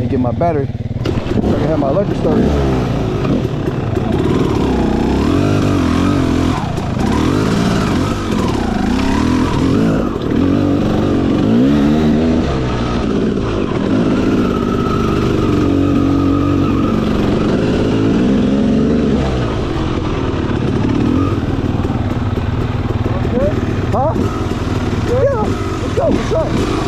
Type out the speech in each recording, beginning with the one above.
get my battery so I can have my electric started. Huh? Yeah, let's go, what's up?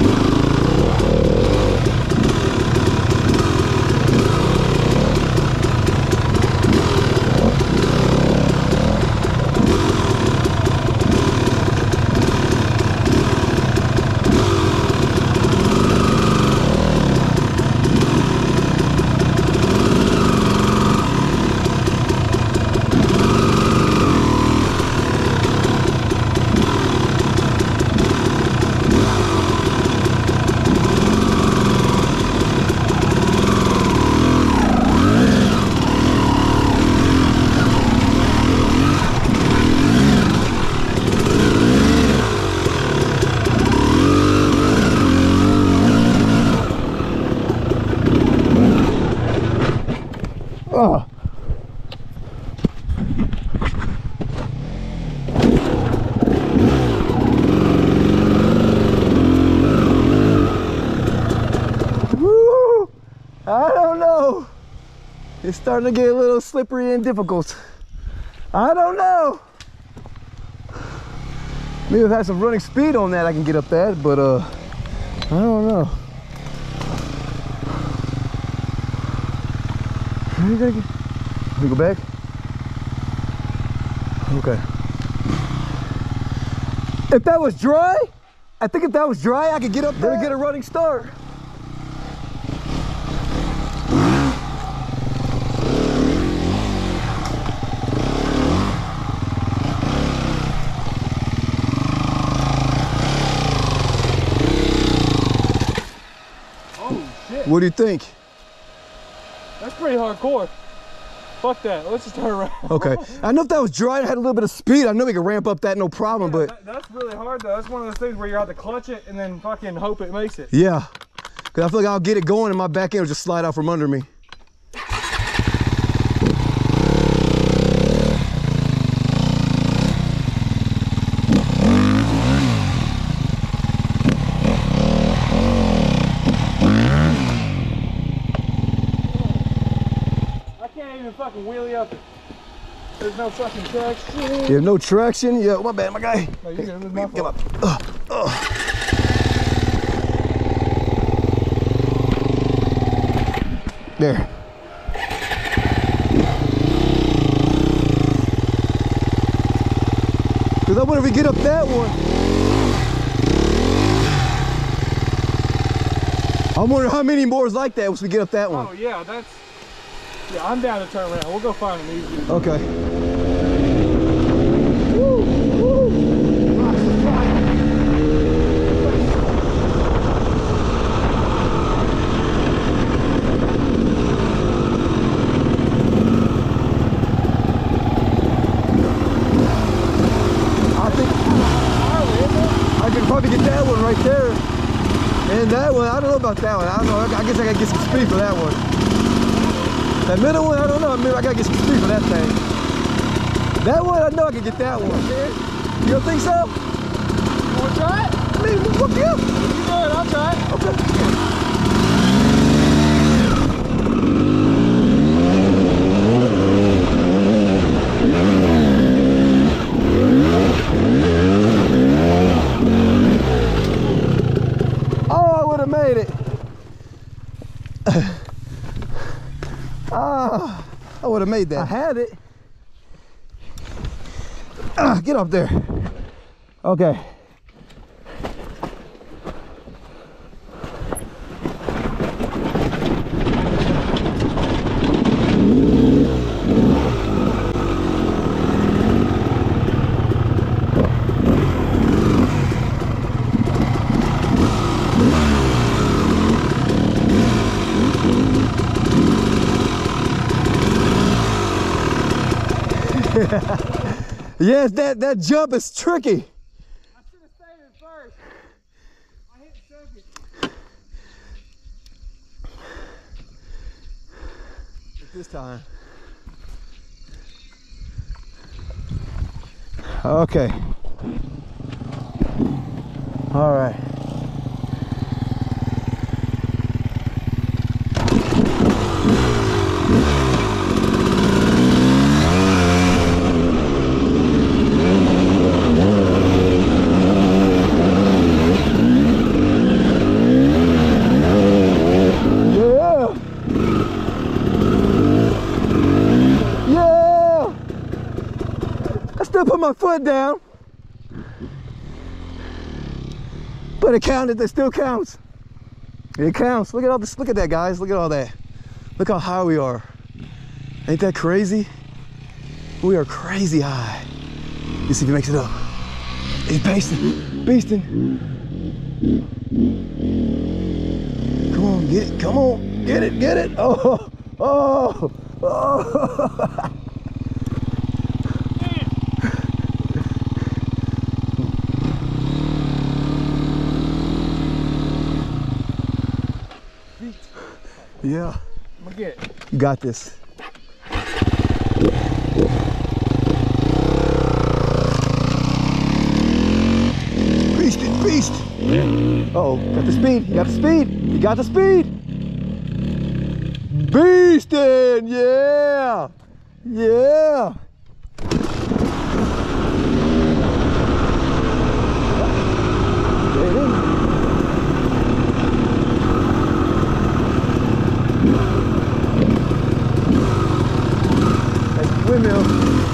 Oh. Woo! I don't know. It's starting to get a little slippery and difficult. I don't know. Maybe if I had some running speed on that, I can get up that, but I don't know. You gotta get, you go back? Okay. If that was dry, I think if that was dry, I could get up there and get a running start. Oh shit. What do you think? That's pretty hardcore. Fuck that. Let's just turn around. Okay. I know if that was dry and had a little bit of speed, I know we could ramp up that no problem, yeah, but... That's really hard though. That's one of those things where you have to clutch it and then fucking hope it makes it. Yeah. Because I feel like I'll get it going and my back end will just slide out from under me. Fucking wheelie up it. There's no fucking traction. You have no traction? Yeah, my bad, my guy. No, you can move my Come fault. on. There. Because I wonder if we get up that one. I wonder how many more is like that once we get up that one. Oh yeah, that's... Yeah, I'm down to turn around. We'll go find an easy. Okay. Woo, woo. I think I could probably get that one right there. And that one, I don't know about that one. I don't know. I guess I gotta get some speed for that one. That middle one, I don't know. Maybe I gotta get some speed for that thing. That one, I know I can get that one. You don't think so? You wanna try it? I mean, fuck you. You do it, I'll try it. Okay. Oh, I would have made it. I would have made that. I had it. Get up there. Okay. Yes, that jump is tricky. I should have stayed in first. I hit second. this time. Okay. All right. Put my foot down, but it counted. It still counts. It counts. Look at all this. Look at that, guys. Look at all that. Look how high we are. Ain't that crazy? We are crazy high. You see if he makes it up. He's beasting. Come on, get it. Come on, get it. Get it. Oh, oh, oh. Yeah. I'm gonna get it. You got this. Beast. Uh-oh, got the speed. You got the speed. You got the speed. Beastin', yeah. Yeah. Windmill.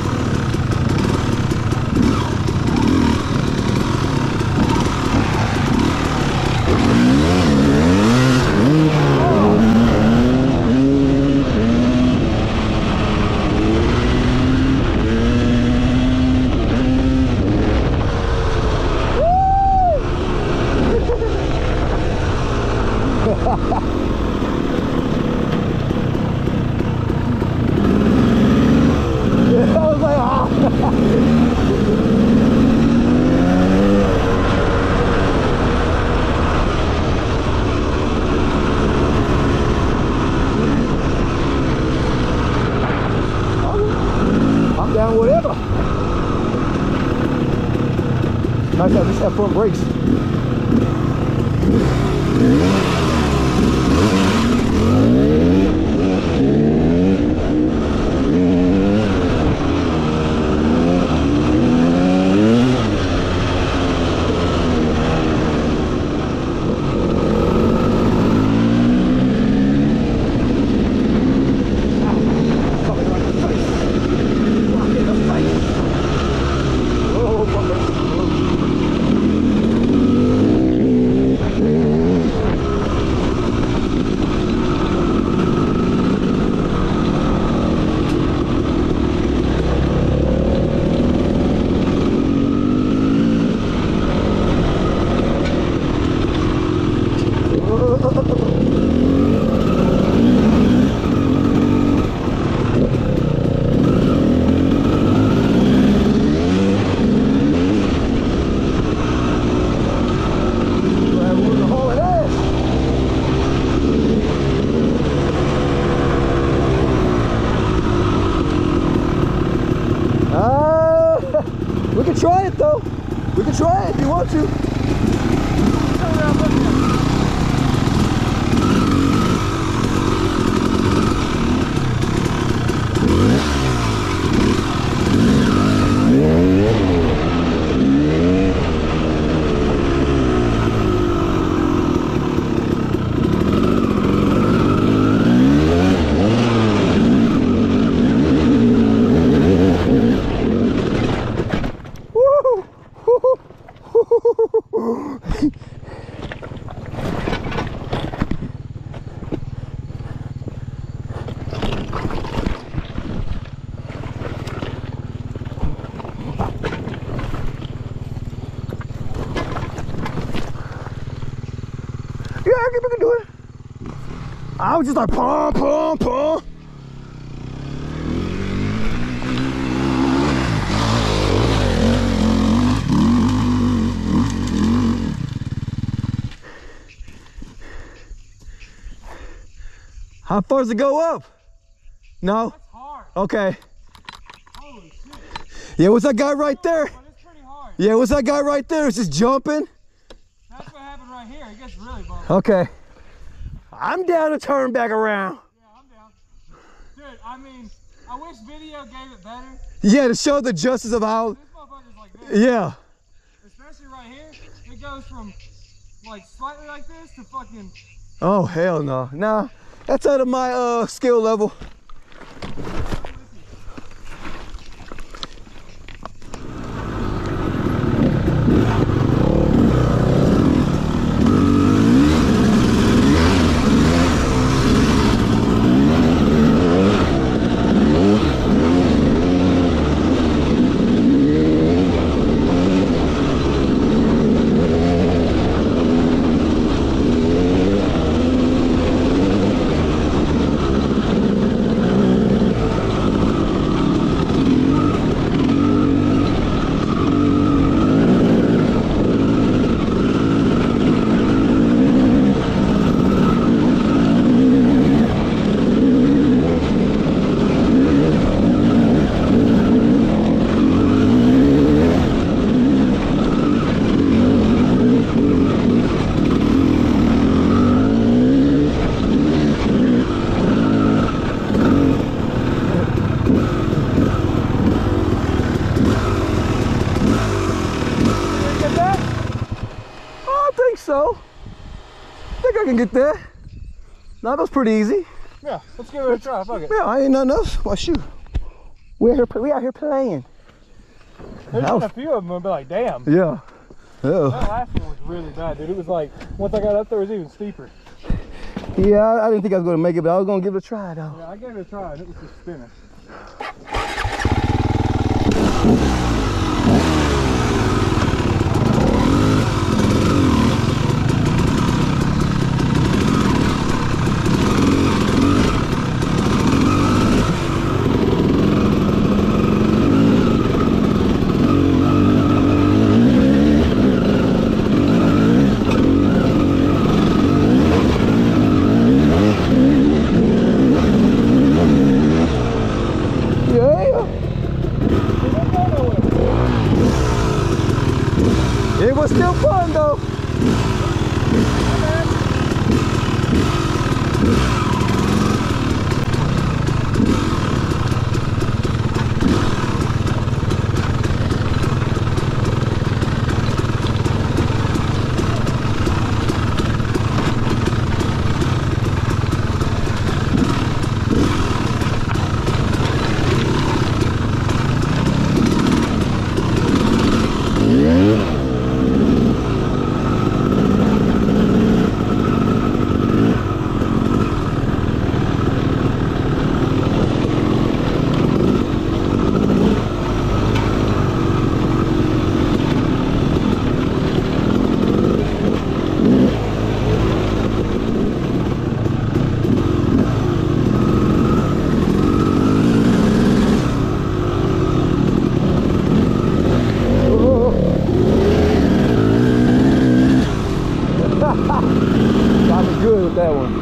Whatever. Nice to just have front brakes. We can try it though. We can try it if you want to. Yeah, we can do it. I was just like, pom, pom, pom. How far does it go up? No? That's hard. Okay. Holy shit. Yeah, what's that guy right there? But it's pretty hard. Yeah, what's that guy right there? Is just jumping? That's what happened right here. It gets really bumpy. Okay. I'm down to turn back around. Yeah, I'm down. Dude, I mean, I wish video gave it better. Yeah, to show the justice of how. This motherfucker's like this. Yeah. Especially right here. It goes from like slightly like this to fucking. Oh, hell no. Nah, that's out of my skill level. So, I think I can get there. No, that was pretty easy. Yeah, let's give it a try. Fuck it. Yeah, I ain't nothing else. Well, shoot. We out here playing. There's been a few of them. I'll be like, damn. Yeah. That last one was really bad, dude. It was like, once I got up there, it was even steeper. Yeah, I didn't think I was going to make it, but I was going to give it a try, though. Yeah, I gave it a try, and it was just spinning. It was still fun though. Got me good with that one.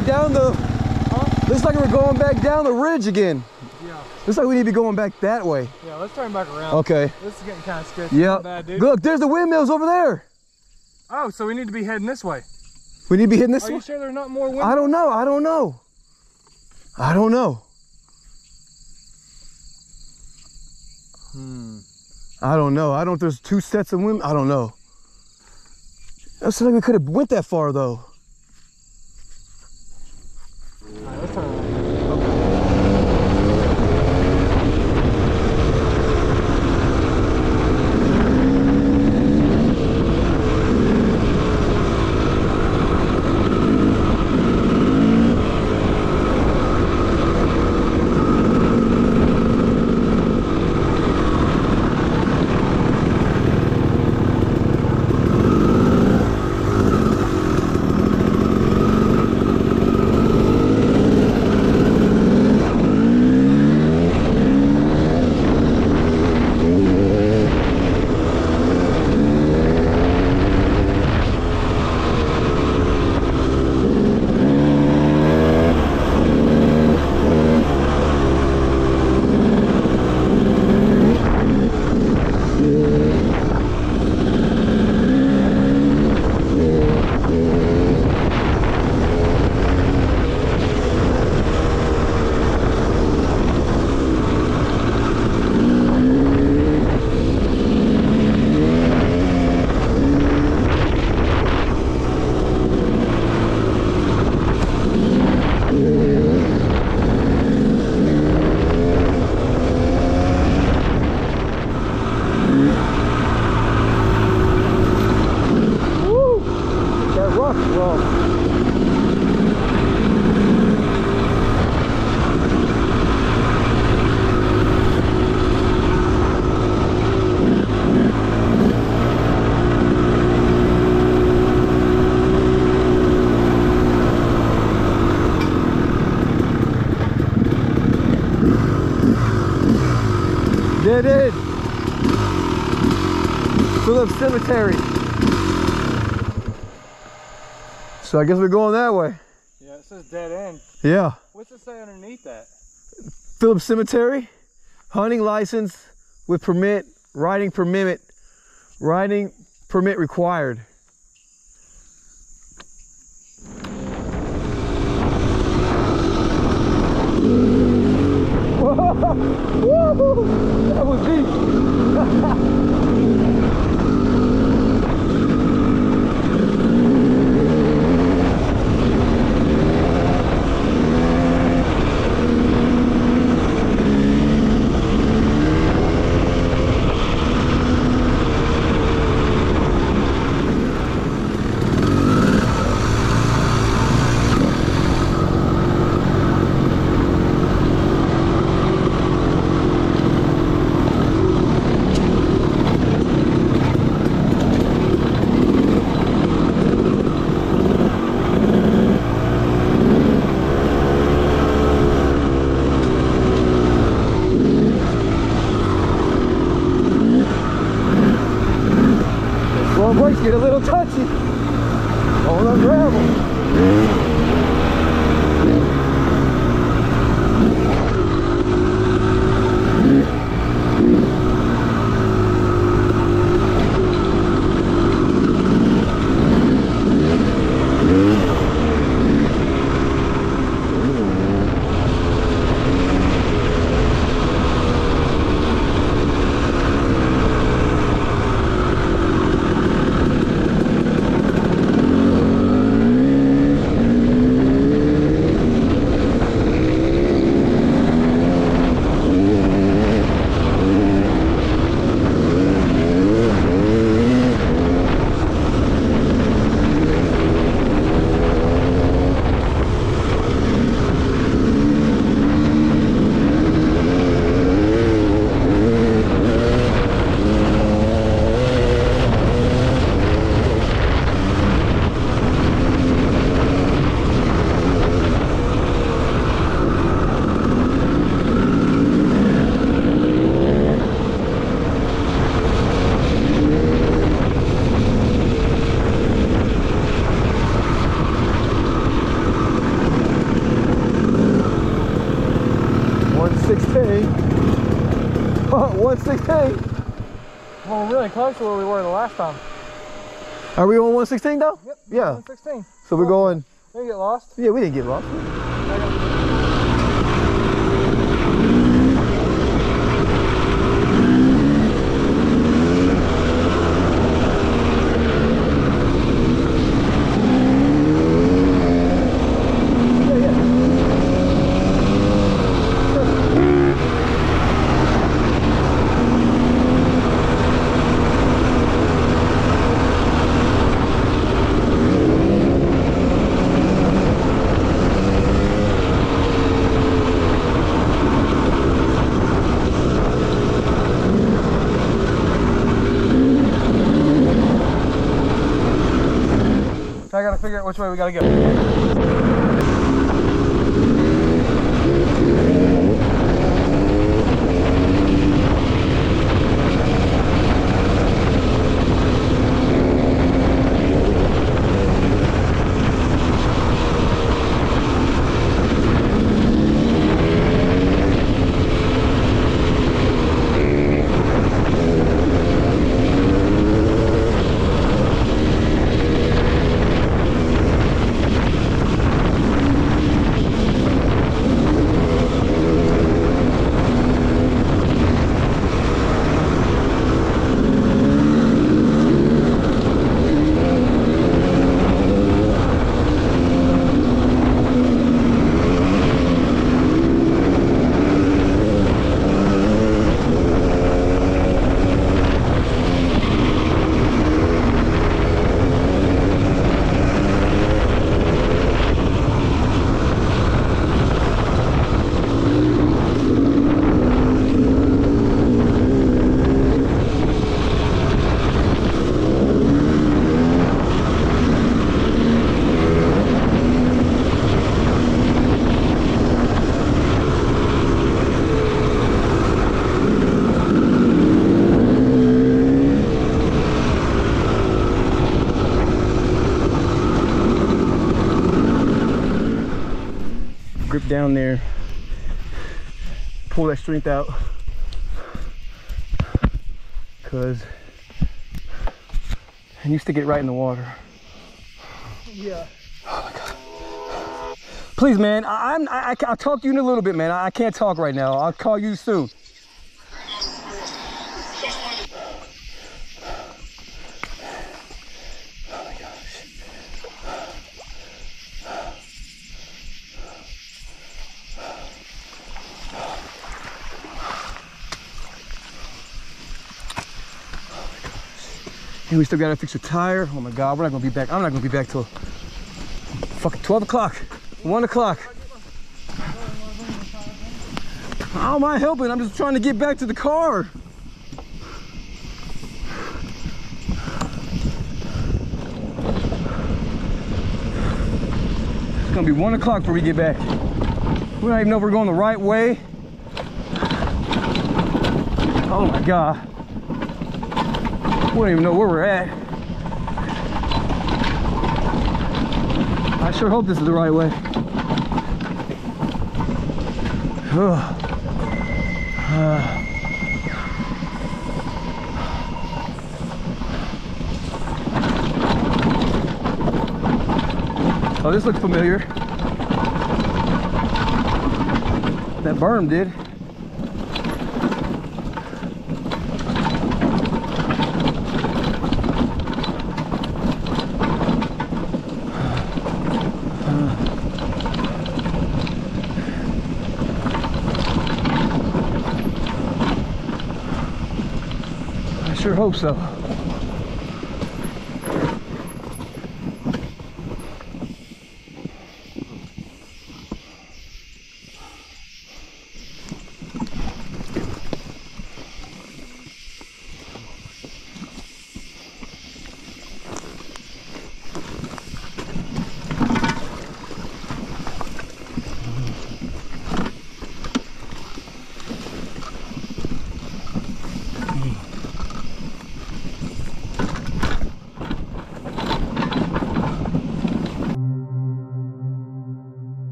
back down the... Looks like we're going back down the ridge again. Yeah. Looks like we need to be going back that way. Yeah, let's turn back around. Okay. This is getting kind of sketchy. Yeah. Not bad, dude. Look, there's the windmills over there. Oh, so we need to be heading this way. We need to be hitting this Are way? you sure there's not more windmills? I don't know. I don't know. I don't know. I don't know. I don't. There's 2 sets of wind. I don't know. It looks like we could have went that far though. All right, let's turn around. Dead end. Phillips Cemetery. So I guess we're going that way. Yeah, it says dead end. Yeah. What's it say underneath that? Phillips Cemetery, hunting license with permit, riding permit required. Woo! That was deep. Brakes get a little touchy on the gravel. 116. Well, we're really close to where we were the last time. Are we on 116 though? Yep. Yeah. 116. So we're going. We didn't get lost. Yeah, we didn't get lost. So I gotta figure out which way we gotta go. Grip down there, pull that strength out, and you stick it right in the water. Yeah. Oh my God. Please, man, I'll talk to you in a little bit, man. I can't talk right now. I'll call you soon. And we still gotta fix the tire. Oh my God, we're not gonna be back. I'm not gonna be back till fucking 12 o'clock, 1 o'clock. I don't mind helping. I'm just trying to get back to the car. It's gonna be 1 o'clock before we get back. We don't even know if we're going the right way. Oh my God. We don't even know where we're at. I sure hope this is the right way. Oh, this looks familiar. That berm did. I sure hope so.